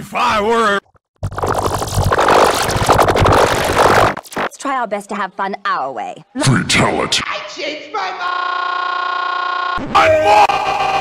If I were... Let's try our best to have fun our way. Fatality. I changed my mind! And more!